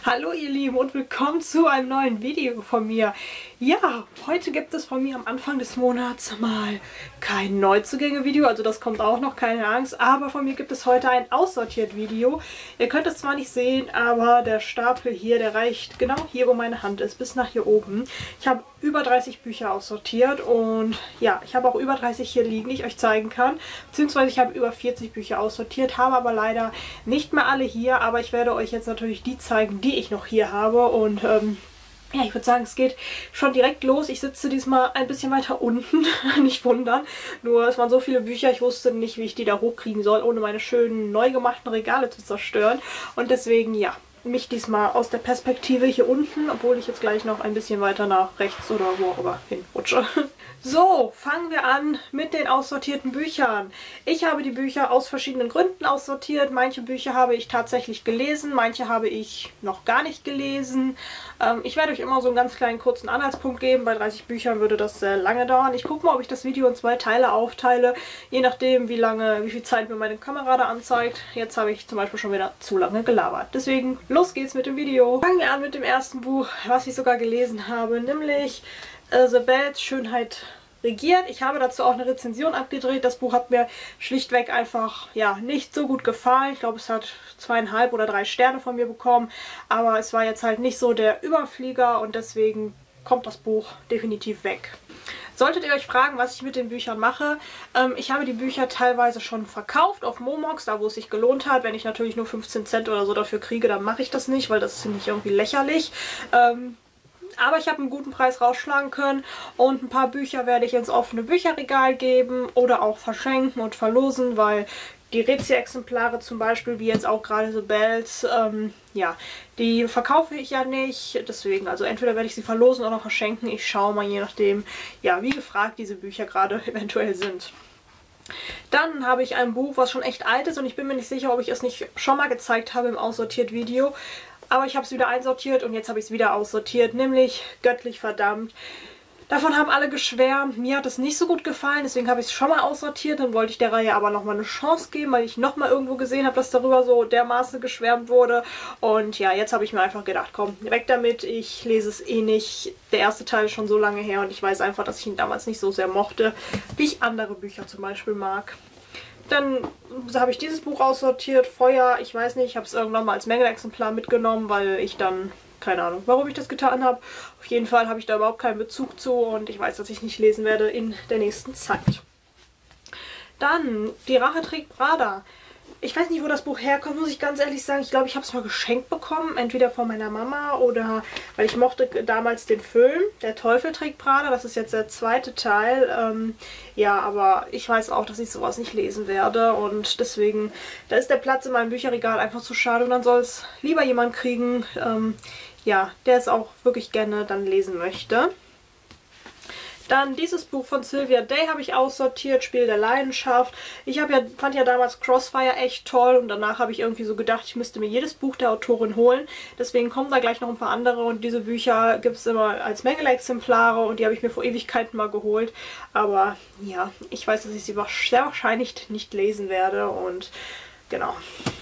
Hallo ihr Lieben und willkommen zu einem neuen Video von mir. Ja, heute gibt es von mir am Anfang des Monats mal kein Neuzugänge-Video, also das kommt auch noch, keine Angst, aber von mir gibt es heute ein Aussortiert-Video. Ihr könnt es zwar nicht sehen, aber der Stapel hier, der reicht genau hier, wo meine Hand ist, bis nach hier oben. Ich habe über 30 Bücher aussortiert und ja, ich habe auch über 30 hier liegen, die ich euch zeigen kann, beziehungsweise ich habe über 40 Bücher aussortiert, habe aber leider nicht mehr alle hier, aber ich werde euch jetzt natürlich die zeigen, die ich noch hier habe und ja, ich würde sagen, es geht schon direkt los. Ich sitze diesmal ein bisschen weiter unten, nicht wundern. Nur es waren so viele Bücher, ich wusste nicht, wie ich die da hochkriegen soll, ohne meine schönen, neu gemachten Regale zu zerstören. Und deswegen, ja, mich diesmal aus der Perspektive hier unten, obwohl ich jetzt gleich noch ein bisschen weiter nach rechts oder wo auch immer hinrutsche. So, fangen wir an mit den aussortierten Büchern. Ich habe die Bücher aus verschiedenen Gründen aussortiert. Manche Bücher habe ich tatsächlich gelesen, manche habe ich noch gar nicht gelesen. Ich werde euch immer so einen ganz kleinen kurzen Anhaltspunkt geben. Bei 30 Büchern würde das sehr lange dauern. Ich gucke mal, ob ich das Video in 2 Teile aufteile, je nachdem, wie viel Zeit mir meine Kamera da anzeigt. Jetzt habe ich zum Beispiel schon wieder zu lange gelabert. Deswegen, los geht's mit dem Video. Fangen wir an mit dem ersten Buch, was ich sogar gelesen habe, nämlich Isabels Schönheit regiert. Ich habe dazu auch eine Rezension abgedreht. Das Buch hat mir schlichtweg einfach, ja, nicht so gut gefallen. Ich glaube, es hat 2,5 oder 3 Sterne von mir bekommen. Aber es war jetzt halt nicht so der Überflieger und deswegen kommt das Buch definitiv weg. Solltet ihr euch fragen, was ich mit den Büchern mache, ich habe die Bücher teilweise schon verkauft auf Momox, da wo es sich gelohnt hat. Wenn ich natürlich nur 15 Cent oder so dafür kriege, dann mache ich das nicht, weil das finde ich irgendwie lächerlich. Aber ich habe einen guten Preis rausschlagen können und ein paar Bücher werde ich ins offene Bücherregal geben oder auch verschenken und verlosen, weil die Rezi-Exemplare zum Beispiel, wie jetzt auch gerade Isabels, ja, die verkaufe ich ja nicht. Deswegen, also entweder werde ich sie verlosen oder verschenken. Ich schaue mal, je nachdem, ja, wie gefragt diese Bücher gerade eventuell sind. Dann habe ich ein Buch, was schon echt alt ist und ich bin mir nicht sicher, ob ich es nicht schon mal gezeigt habe im Aussortiert-Video. Aber ich habe es wieder einsortiert und jetzt habe ich es wieder aussortiert, nämlich Göttlich verdammt. Davon haben alle geschwärmt. Mir hat es nicht so gut gefallen, deswegen habe ich es schon mal aussortiert. Dann wollte ich der Reihe aber nochmal eine Chance geben, weil ich nochmal irgendwo gesehen habe, dass darüber so dermaßen geschwärmt wurde. Und ja, jetzt habe ich mir einfach gedacht, komm, weg damit. Ich lese es eh nicht. Der erste Teil ist schon so lange her und ich weiß einfach, dass ich ihn damals nicht so sehr mochte, wie ich andere Bücher zum Beispiel mag. Dann habe ich dieses Buch aussortiert, Feuer, ich weiß nicht, ich habe es irgendwann mal als Mängelexemplar mitgenommen, weil ich dann, keine Ahnung, warum ich das getan habe. Auf jeden Fall habe ich da überhaupt keinen Bezug zu und ich weiß, dass ich nicht lesen werde in der nächsten Zeit. Dann, Die Rache trägt Prada. Ich weiß nicht, wo das Buch herkommt, muss ich ganz ehrlich sagen. Ich glaube, ich habe es mal geschenkt bekommen, entweder von meiner Mama oder, weil ich mochte damals den Film, Der Teufel trägt Prada. Das ist jetzt der 2. Teil. Ja, aber ich weiß auch, dass ich sowas nicht lesen werde und deswegen, da ist der Platz in meinem Bücherregal einfach zu schade und dann soll es lieber jemand kriegen, ja, der es auch wirklich gerne dann lesen möchte. Dann dieses Buch von Sylvia Day habe ich aussortiert, Spiel der Leidenschaft. Ich fand ja damals Crossfire echt toll und danach habe ich irgendwie so gedacht, ich müsste mir jedes Buch der Autorin holen. Deswegen kommen da gleich noch ein paar andere und diese Bücher gibt es immer als Mängelexemplare und die habe ich mir vor Ewigkeiten mal geholt. Aber ja, ich weiß, dass ich sie sehr wahrscheinlich nicht lesen werde und genau.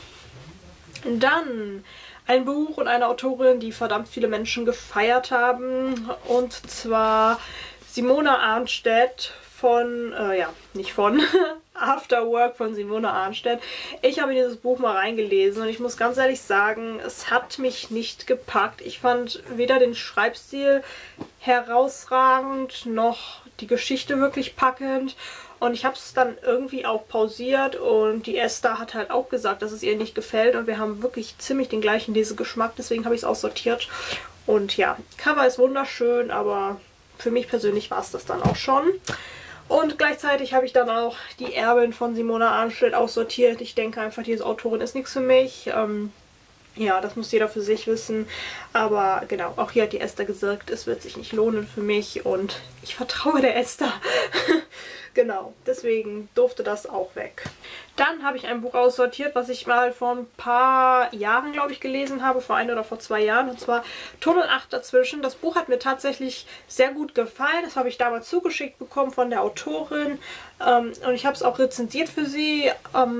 Dann ein Buch und eine Autorin, die verdammt viele Menschen gefeiert haben und zwar Simone Arnstedt von, ja, nicht von, After Work von Simone Arnstedt. Ich habe in dieses Buch mal reingelesen und ich muss ganz ehrlich sagen, es hat mich nicht gepackt. Ich fand weder den Schreibstil herausragend, noch die Geschichte wirklich packend. Und ich habe es dann irgendwie auch pausiert und die Esther hat halt auch gesagt, dass es ihr nicht gefällt und wir haben wirklich ziemlich den gleichen Lesegeschmack, deswegen habe ich es aussortiert. Und ja, Cover ist wunderschön, aber für mich persönlich war es das dann auch schon. Und gleichzeitig habe ich dann auch Die Erbin von Simone Arnstedt aussortiert. Ich denke einfach, diese Autorin ist nichts für mich. Ja, das muss jeder für sich wissen. Aber genau, auch hier hat die Esther gesagt, es wird sich nicht lohnen für mich und ich vertraue der Esther. Genau, deswegen durfte das auch weg. Dann habe ich ein Buch aussortiert, was ich mal vor ein paar Jahren, glaube ich, gelesen habe, vor 1 oder vor 2 Jahren, und zwar Tunnel 8 dazwischen. Das Buch hat mir tatsächlich sehr gut gefallen. Das habe ich damals zugeschickt bekommen von der Autorin und ich habe es auch rezensiert für sie.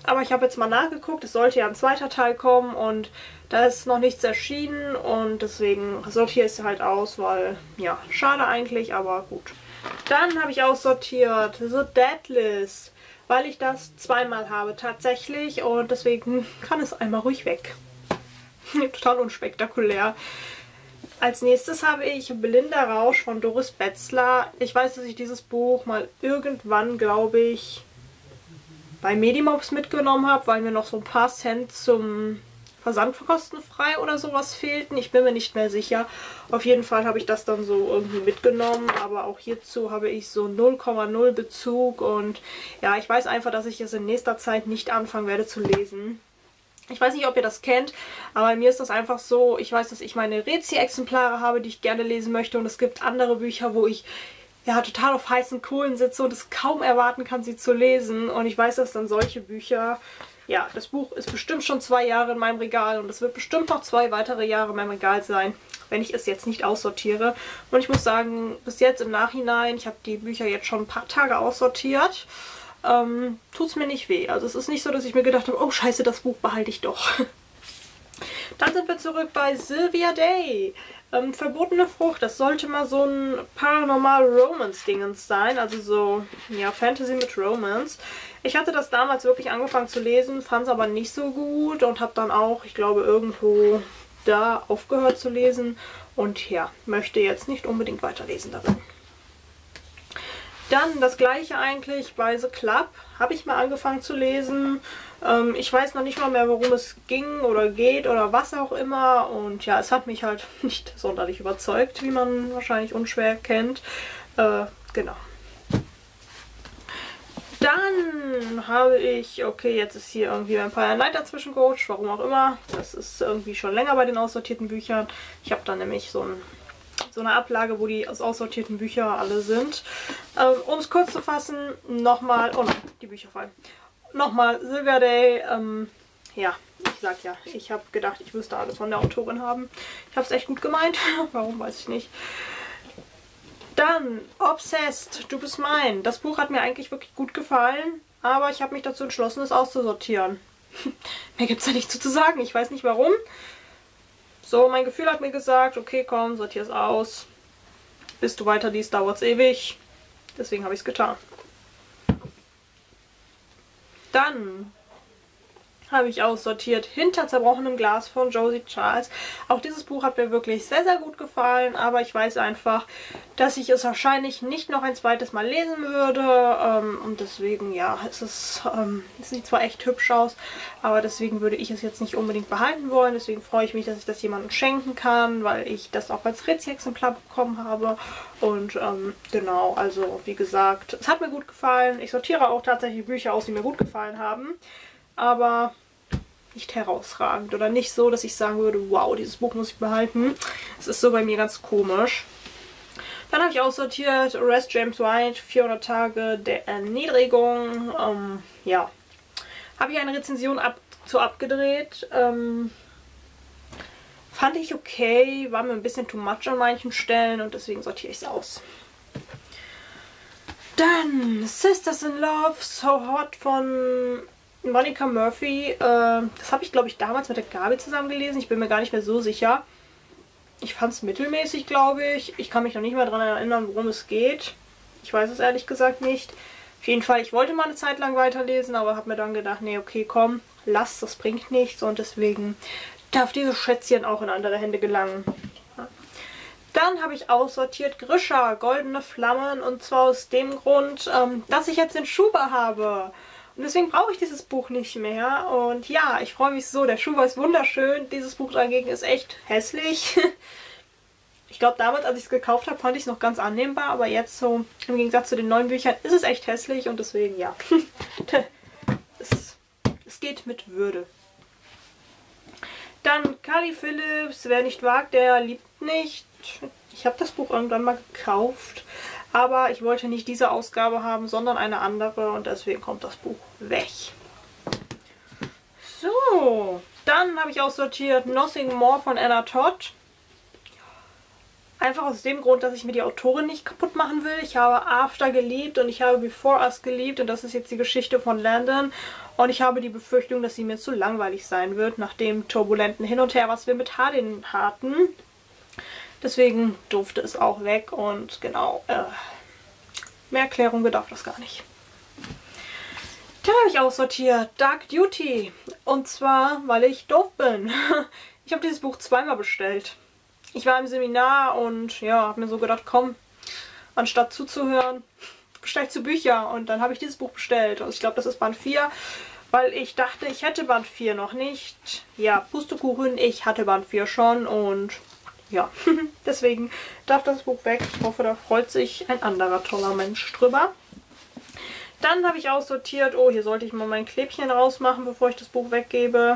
Aber ich habe jetzt mal nachgeguckt, es sollte ja ein zweiter Teil kommen und da ist noch nichts erschienen und deswegen sortiere ich es halt aus, weil, ja, schade eigentlich, aber gut. Dann habe ich aussortiert The Deadlist, weil ich das zweimal habe tatsächlich und deswegen kann es einmal ruhig weg. Total unspektakulär. Als nächstes habe ich Blinder Rausch von Doris Betzler. Ich weiß, dass ich dieses Buch mal irgendwann, glaube ich, bei Medimobs mitgenommen habe, weil mir noch so ein paar Cent zum Versand kostenfrei oder sowas fehlten. Ich bin mir nicht mehr sicher. Auf jeden Fall habe ich das dann so irgendwie mitgenommen, aber auch hierzu habe ich so 0,0 Bezug und ja, ich weiß einfach, dass ich es in nächster Zeit nicht anfangen werde zu lesen. Ich weiß nicht, ob ihr das kennt, aber bei mir ist das einfach so, ich weiß, dass ich meine Rezi-Exemplare habe, die ich gerne lesen möchte und es gibt andere Bücher, wo ich ja total auf heißen Kohlen sitze und es kaum erwarten kann, sie zu lesen und ich weiß, dass dann solche Bücher, ja, das Buch ist bestimmt schon 2 Jahre in meinem Regal und es wird bestimmt noch 2 weitere Jahre in meinem Regal sein, wenn ich es jetzt nicht aussortiere. Und ich muss sagen, bis jetzt im Nachhinein, ich habe die Bücher jetzt schon ein paar Tage aussortiert, tut es mir nicht weh. Also es ist nicht so, dass ich mir gedacht habe, oh scheiße, das Buch behalte ich doch. Dann sind wir zurück bei Sylvia Day. Verbotene Frucht, das sollte mal so ein Paranormal-Romance-Dingens sein. Also so, ja, Fantasy mit Romance. Ich hatte das damals wirklich angefangen zu lesen, fand es aber nicht so gut und habe dann auch, ich glaube, irgendwo da aufgehört zu lesen. Und ja, möchte jetzt nicht unbedingt weiterlesen darin. Dann das gleiche eigentlich bei The Club. Habe ich mal angefangen zu lesen. Ich weiß noch nicht mal mehr, worum es ging oder geht oder was auch immer. Und ja, es hat mich halt nicht sonderlich überzeugt, wie man wahrscheinlich unschwer kennt. Genau. Dann habe ich, okay, jetzt ist hier irgendwie Vampire Knight dazwischen gerutscht, warum auch immer. Das ist irgendwie schon länger bei den aussortierten Büchern. Ich habe da nämlich so eine Ablage, wo die aus aussortierten Bücher alle sind. Um es kurz zu fassen, nochmal, oh nein, die Bücher fallen. Nochmal Sylvia Day, ja, ich sag ja, ich habe gedacht, ich müsste alles von der Autorin haben. Ich habe es echt gut gemeint, warum weiß ich nicht. Dann Obsessed, du bist mein. Das Buch hat mir eigentlich wirklich gut gefallen, aber ich habe mich dazu entschlossen, es auszusortieren. Mehr gibt es da nicht zu sagen, ich weiß nicht warum. So, mein Gefühl hat mir gesagt, okay, komm, sortier es aus. Bis du weiter liest, dauert es ewig. Deswegen habe ich es getan. Dann habe ich aussortiert Hinter zerbrochenem Glas von Josie Charles. Auch dieses Buch hat mir wirklich sehr, sehr gut gefallen, aber ich weiß einfach, dass ich es wahrscheinlich nicht noch ein zweites Mal lesen würde. Und deswegen, ja, es sieht zwar echt hübsch aus, aber deswegen würde ich es jetzt nicht unbedingt behalten wollen. Deswegen freue ich mich, dass ich das jemandem schenken kann, weil ich das auch als Rezi-Exemplar bekommen habe. Und genau, also wie gesagt, es hat mir gut gefallen. Ich sortiere auch tatsächlich Bücher aus, die mir gut gefallen haben. Aber nicht herausragend oder nicht so, dass ich sagen würde, wow, dieses Buch muss ich behalten. Es ist so bei mir ganz komisch. Dann habe ich aussortiert Arrest James White, 400 Tage der Erniedrigung. Ja, habe ich eine Rezension abgedreht. Fand ich okay, war mir ein bisschen too much an manchen Stellen und deswegen sortiere ich es aus. Dann Sisters in Love, So Hot von Monica Murphy. Das habe ich, glaube ich, damals mit der Gabi zusammen gelesen. Ich bin mir gar nicht mehr so sicher. Ich fand es mittelmäßig, glaube ich. Ich kann mich noch nicht mehr daran erinnern, worum es geht. Ich weiß es ehrlich gesagt nicht. Auf jeden Fall, ich wollte mal eine Zeit lang weiterlesen, aber habe mir dann gedacht, nee, okay, komm, lass, das bringt nichts. Und deswegen darf dieses Schätzchen auch in andere Hände gelangen. Dann habe ich aussortiert Grisha, Goldene Flammen. Und zwar aus dem Grund, dass ich jetzt den Schuber habe. Und deswegen brauche ich dieses Buch nicht mehr. Und ja, ich freue mich so. Der Schuber ist wunderschön. Dieses Buch dagegen ist echt hässlich. Ich glaube, damals, als ich es gekauft habe, fand ich es noch ganz annehmbar. Aber jetzt so, im Gegensatz zu den neuen Büchern, ist es echt hässlich. Und deswegen, ja. Es geht mit Würde. Dann Carly Phillips, wer nicht wagt, der liebt nicht. Ich habe das Buch irgendwann mal gekauft. Aber ich wollte nicht diese Ausgabe haben, sondern eine andere und deswegen kommt das Buch weg. So, dann habe ich aussortiert Nothing More von Anna Todd. Einfach aus dem Grund, dass ich mir die Autorin nicht kaputt machen will. Ich habe After geliebt und ich habe Before Us geliebt und das ist jetzt die Geschichte von Landon. Und ich habe die Befürchtung, dass sie mir zu langweilig sein wird, nach dem turbulenten Hin und Her, was wir mit Hardin hatten. Deswegen durfte es auch weg und genau, mehr Erklärung bedarf das gar nicht. Dann habe ich aussortiert Dark Duty. Und zwar, weil ich doof bin. Ich habe dieses Buch zweimal bestellt. Ich war im Seminar und ja, habe mir so gedacht, komm, anstatt zuzuhören, bestell ich zu Bücher. Und dann habe ich dieses Buch bestellt. Also ich glaube, das ist Band 4, weil ich dachte, ich hätte Band 4 noch nicht. Ja, Pustekuchen, ich hatte Band 4 schon und ja, deswegen darf das Buch weg. Ich hoffe, da freut sich ein anderer toller Mensch drüber. Dann habe ich aussortiert, oh, hier sollte ich mal mein Klebchen rausmachen, bevor ich das Buch weggebe.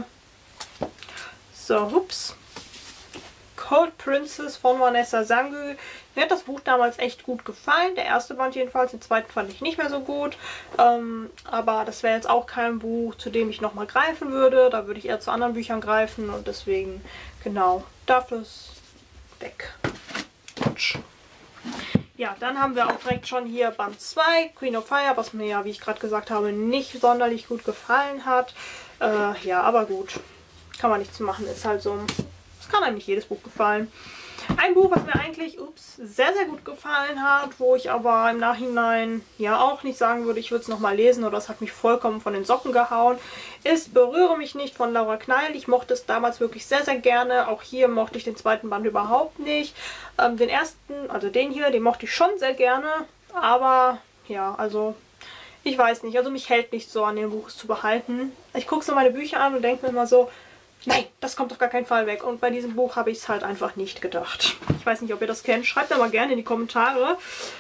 So, hups. Cold Princess von Vanessa Sangü. Mir hat das Buch damals echt gut gefallen. Der erste Band jedenfalls, den zweiten fand ich nicht mehr so gut. Aber das wäre jetzt auch kein Buch, zu dem ich nochmal greifen würde. Da würde ich eher zu anderen Büchern greifen und deswegen, genau, darf es weg. Quatsch. Ja, dann haben wir auch direkt schon hier Band 2, Queen of Fire, was mir ja, wie ich gerade gesagt habe, nicht sonderlich gut gefallen hat. Ja, aber gut. Kann man nichts machen, ist halt so. Es kann einem nicht jedes Buch gefallen. Ein Buch, was mir eigentlich, sehr, sehr gut gefallen hat, wo ich aber im Nachhinein ja auch nicht sagen würde, ich würde es nochmal lesen oder es hat mich vollkommen von den Socken gehauen, ist Berühre mich nicht von Laura Kneil. Ich mochte es damals wirklich sehr, sehr gerne. Auch hier mochte ich den zweiten Band überhaupt nicht. Den ersten, also den hier, den mochte ich schon sehr gerne. Aber ja, also ich weiß nicht. Also mich hält nicht so an dem Buch es zu behalten. Ich gucke so meine Bücher an und denke mir immer so, nein, das kommt auf gar keinen Fall weg. Und bei diesem Buch habe ich es halt einfach nicht gedacht. Ich weiß nicht, ob ihr das kennt. Schreibt da mal gerne in die Kommentare,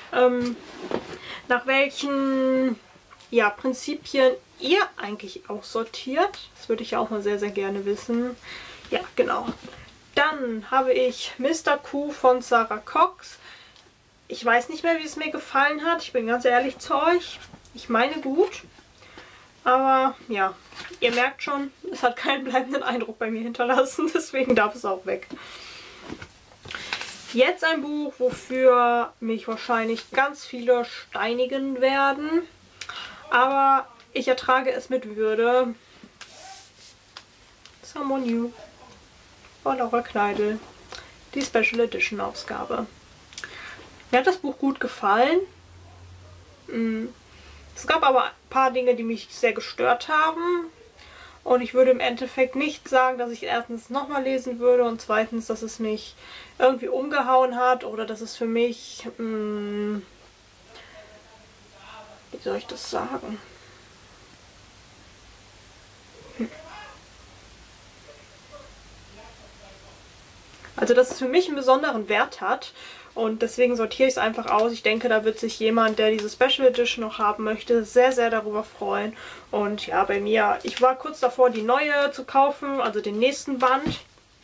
nach welchen ja, Prinzipien ihr eigentlich auch sortiert. Das würde ich ja auch mal sehr, sehr gerne wissen. Ja, genau. Dann habe ich Mr. Q von Sarah Cox. Ich weiß nicht mehr, wie es mir gefallen hat. Ich bin ganz ehrlich zu euch. Ich meine gut. Aber ja, ihr merkt schon, es hat keinen bleibenden Eindruck bei mir hinterlassen, deswegen darf es auch weg. Jetzt ein Buch, wofür mich wahrscheinlich ganz viele steinigen werden, aber ich ertrage es mit Würde. Someone New von Laura Kneidl, die Special Edition Ausgabe. Mir hat das Buch gut gefallen. Es gab aber ein paar Dinge, die mich sehr gestört haben. Und ich würde im Endeffekt nicht sagen, dass ich erstens nochmal lesen würde und zweitens, dass es mich irgendwie umgehauen hat oder dass es für mich, wie soll ich das sagen? Also, dass es für mich einen besonderen Wert hat. Und deswegen sortiere ich es einfach aus. Ich denke, da wird sich jemand, der diese Special Edition noch haben möchte, sehr, sehr darüber freuen. Und ja, bei mir, ich war kurz davor, die neue zu kaufen, also den nächsten Band.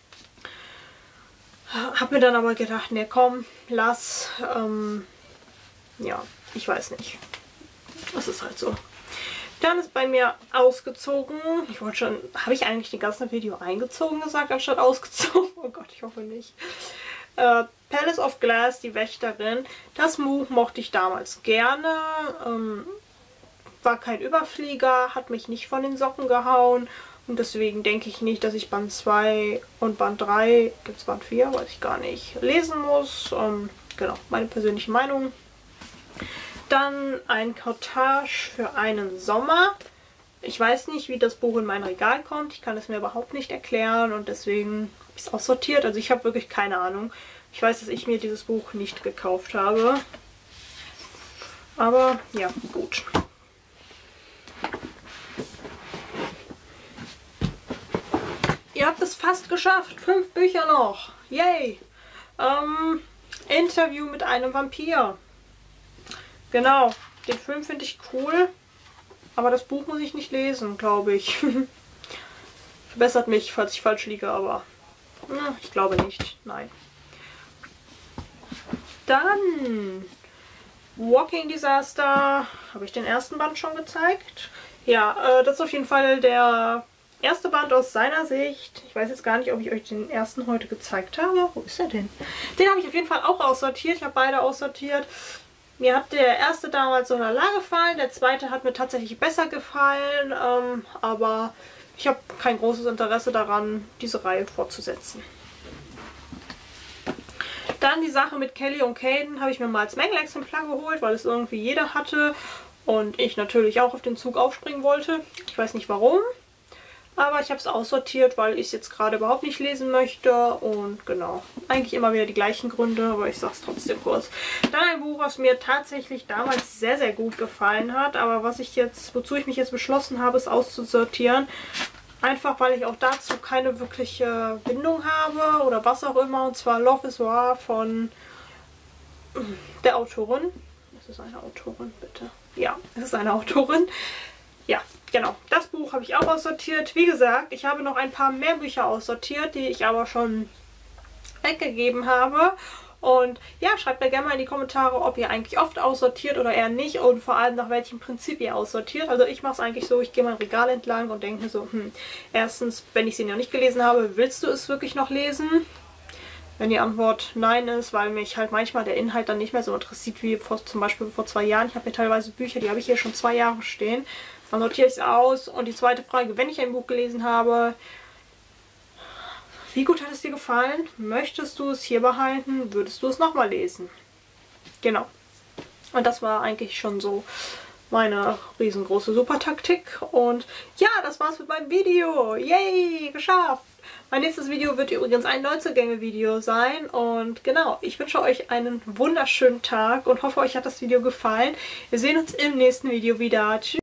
Hab mir dann aber gedacht, ne komm, lass. Ja, ich weiß nicht. Das ist halt so. Dann ist bei mir ausgezogen. Ich wollte schon, habe ich eigentlich den ganzen Video eingezogen gesagt, anstatt ausgezogen? Oh Gott, ich hoffe nicht. Palace of Glass, die Wächterin. Das Buch mochte ich damals gerne. War kein Überflieger, hat mich nicht von den Socken gehauen. Und deswegen denke ich nicht, dass ich Band 2 und Band 3, gibt es Band 4, weiß ich gar nicht, lesen muss. Genau, meine persönliche Meinung. Dann ein Cottage für einen Sommer. Ich weiß nicht, wie das Buch in mein Regal kommt. Ich kann es mir überhaupt nicht erklären und deswegen habe ich es auch sortiert. Also ich habe wirklich keine Ahnung. Ich weiß, dass ich mir dieses Buch nicht gekauft habe. Aber ja, gut. Ihr habt es fast geschafft. 5 Bücher noch. Yay! Interview mit einem Vampir. Genau, den Film finde ich cool. Aber das Buch muss ich nicht lesen, glaube ich. Verbessert mich, falls ich falsch liege, aber ich glaube nicht. Nein. Dann Walking Disaster. Habe ich den ersten Band schon gezeigt? Ja, das ist auf jeden Fall der erste Band aus seiner Sicht. Ich weiß jetzt gar nicht, ob ich euch den ersten heute gezeigt habe. Wo ist er denn? Den habe ich auf jeden Fall auch aussortiert. Ich habe beide aussortiert. Mir hat der erste damals so lala gefallen. Der zweite hat mir tatsächlich besser gefallen. Aber ich habe kein großes Interesse daran, diese Reihe fortzusetzen. Dann die Sache mit Kelly und Caden habe ich mir mal als Mängelexemplar geholt, weil es irgendwie jeder hatte. Und ich natürlich auch auf den Zug aufspringen wollte. Ich weiß nicht warum. Aber ich habe es aussortiert, weil ich es jetzt gerade überhaupt nicht lesen möchte. Und genau, eigentlich immer wieder die gleichen Gründe, aber ich sage es trotzdem kurz. Dann ein Buch, was mir tatsächlich damals sehr, sehr gut gefallen hat. Aber wozu ich mich jetzt beschlossen habe, es auszusortieren. Einfach, weil ich auch dazu keine wirkliche Bindung habe oder was auch immer. Und zwar Love is War von der Autorin. Ist es eine Autorin, bitte? Ja, es ist eine Autorin. Ja, genau. Das Buch habe ich auch aussortiert. Wie gesagt, ich habe noch ein paar mehr Bücher aussortiert, die ich aber schon weggegeben habe. Und ja, schreibt mir gerne mal in die Kommentare, ob ihr eigentlich oft aussortiert oder eher nicht und vor allem nach welchem Prinzip ihr aussortiert. Also ich mache es eigentlich so, ich gehe mein Regal entlang und denke mir so, erstens, wenn ich sie noch nicht gelesen habe, willst du es wirklich noch lesen? Wenn die Antwort nein ist, weil mich halt manchmal der Inhalt dann nicht mehr so interessiert wie zum Beispiel vor 2 Jahren. Ich habe hier teilweise Bücher, die habe ich hier schon 2 Jahre stehen. Dann sortiere ich es aus. Und die zweite Frage, wenn ich ein Buch gelesen habe, wie gut hat es dir gefallen? Möchtest du es hier behalten? Würdest du es nochmal lesen? Genau. Und das war eigentlich schon so meine riesengroße Supertaktik. Und ja, das war's mit meinem Video. Yay, geschafft! Mein nächstes Video wird übrigens ein Neuzugänge-Video sein. Und genau, ich wünsche euch einen wunderschönen Tag und hoffe, euch hat das Video gefallen. Wir sehen uns im nächsten Video wieder. Tschüss!